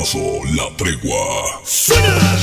Supergrupazo La Tregua. ¡Suena!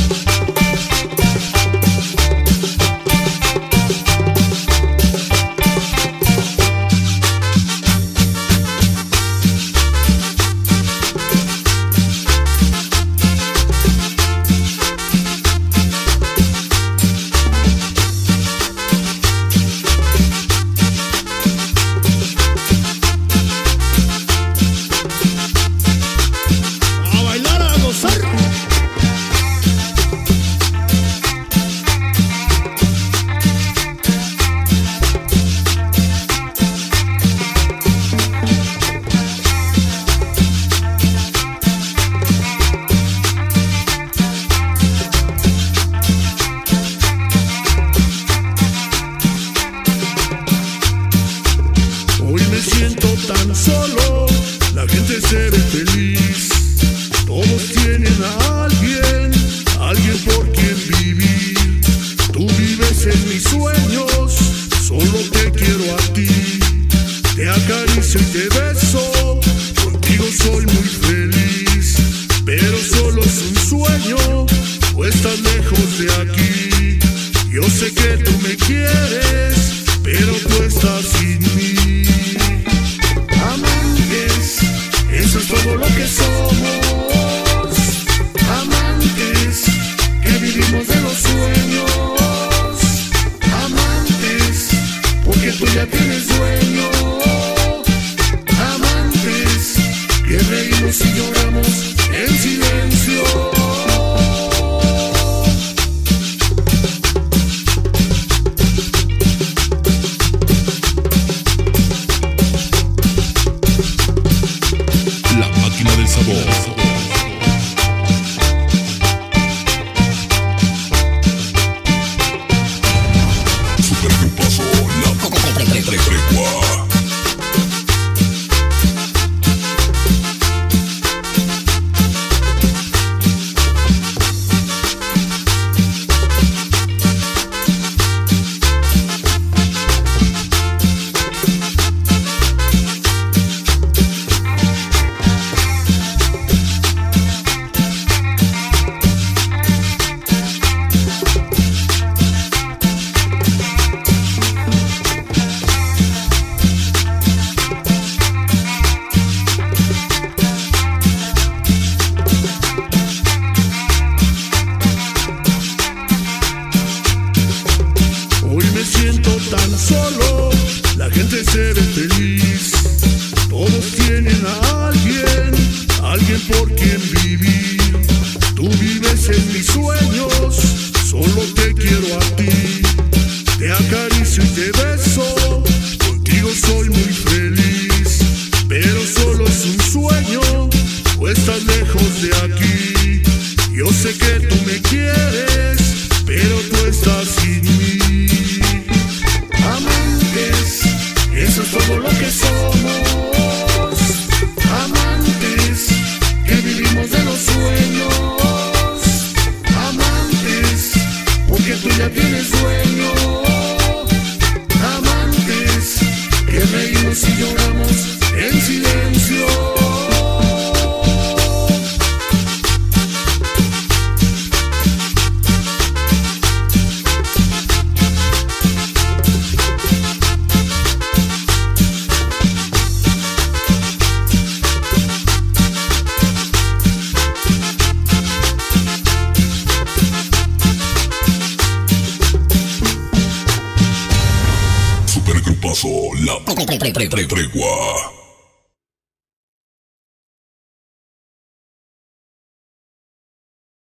Tan solo, la gente se ve feliz. Todos tienen a alguien por quien vivir. Tú vives en mis sueños, solo te quiero a ti. Te acaricio y te beso, contigo soy muy feliz. Pero solo es un sueño, o estás lejos de aquí. Yo sé que tú me quieres, pero tú estás sin mí. Eso es todo lo que somos, amantes que vivimos de los sueños, amantes porque tú ya tienes dueño, amantes que reímos y lloramos en silencio. Supergrupazo La Tregua. Tan solo, la gente se ve feliz. Todos tienen a alguien por quien vivir. Tú vives en mis sueños, solo te quiero a ti. Te acaricio y te beso, contigo soy muy feliz. Pero solo es un sueño, o estás lejos de aquí. Yo sé que tú me quieres, pero tú estás sin mí. Eso es todo lo que somos, amantes que vivimos de los sueños, amantes porque tú ya tienes dueño, amantes que reímos y lloramos en silencio. Supergrupazo La Tregua.